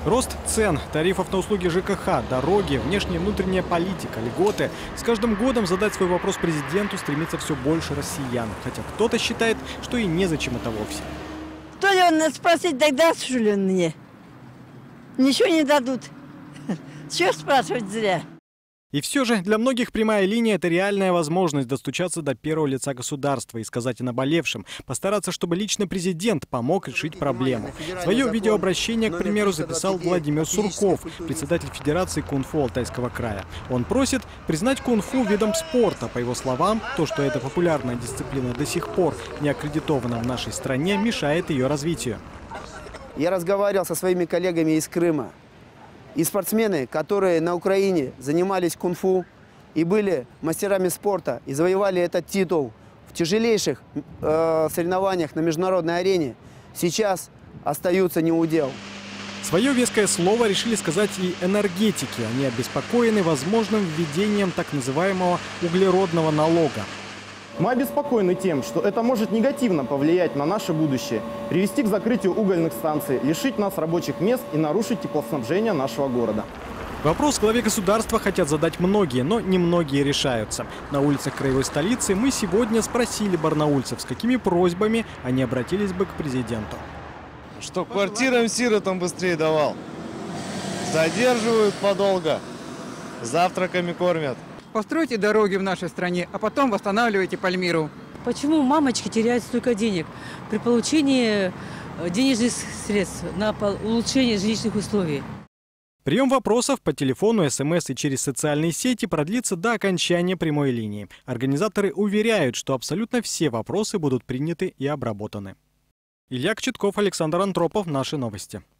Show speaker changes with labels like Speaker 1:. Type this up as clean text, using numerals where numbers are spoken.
Speaker 1: Рост цен, тарифов на услуги ЖКХ, дороги, внешняя и внутренняя политика, льготы. С каждым годом задать свой вопрос президенту стремится все больше россиян. Хотя кто-то считает, что и незачем это вовсе.
Speaker 2: Что ли он нас спросить, тогда что ли он мне? Ничего не дадут. Чего спрашивать зря?
Speaker 1: И все же для многих прямая линия – это реальная возможность достучаться до первого лица государства и сказать о наболевшем, постараться, чтобы лично президент помог решить проблему. Свое видеообращение, к примеру, записал Владимир Сурков, председатель Федерации кунг-фу Алтайского края. Он просит признать кунг-фу видом спорта. По его словам, то, что эта популярная дисциплина до сих пор не аккредитована в нашей стране, мешает ее развитию.
Speaker 3: Я разговаривал со своими коллегами из Крыма. И спортсмены, которые на Украине занимались кунг-фу и были мастерами спорта, и завоевали этот титул в тяжелейших соревнованиях на международной арене, сейчас остаются неудел.
Speaker 1: Свое веское слово решили сказать и энергетики. Они обеспокоены возможным введением так называемого углеродного налога.
Speaker 4: Мы обеспокоены тем, что это может негативно повлиять на наше будущее, привести к закрытию угольных станций, лишить нас рабочих мест и нарушить теплоснабжение нашего города.
Speaker 1: Вопрос главе государства хотят задать многие, но немногие решаются. На улицах краевой столицы мы сегодня спросили барнаульцев, с какими просьбами они обратились бы к президенту.
Speaker 5: Чтоб квартирам сиротам быстрее давал. Задерживают подолго, завтраками кормят.
Speaker 6: Постройте дороги в нашей стране, а потом восстанавливайте Пальмиру.
Speaker 7: Почему мамочки теряют столько денег при получении денежных средств на улучшение жилищных условий?
Speaker 1: Прием вопросов по телефону, СМС и через социальные сети продлится до окончания прямой линии. Организаторы уверяют, что абсолютно все вопросы будут приняты и обработаны. Илья Кочетков, Александр Антропов. Наши новости.